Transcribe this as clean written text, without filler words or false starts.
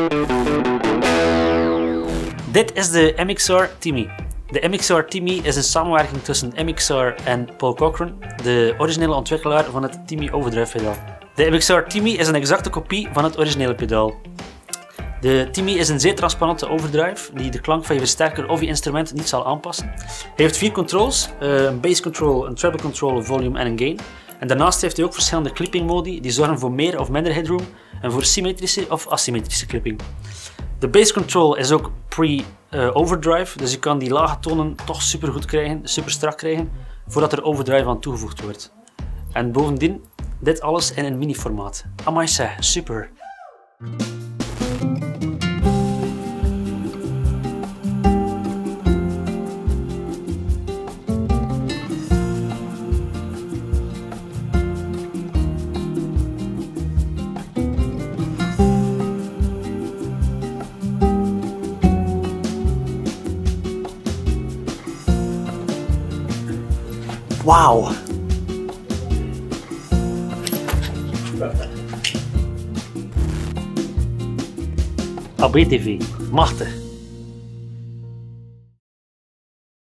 Dit is de MXR Timmy. De MXR Timmy is een samenwerking tussen MXR en Paul Cochran, de originele ontwikkelaar van het Timmy overdrive pedaal. De MXR Timmy is een exacte kopie van het originele pedaal. De Timmy is een zeer transparante overdrive die de klank van je versterker of je instrument niet zal aanpassen. Hij heeft 4 controls, een bass control, een treble control, een volume en een gain. En daarnaast heeft hij ook verschillende clipping modi die zorgen voor meer of minder headroom en voor symmetrische of asymmetrische clipping. De bass control is ook pre-overdrive, dus je kan die lage tonen toch super goed krijgen, super strak krijgen, voordat er overdrive aan toegevoegd wordt. En bovendien, dit alles in een mini formaat. Amai zeg, super! Wauw! ABTV, machtig!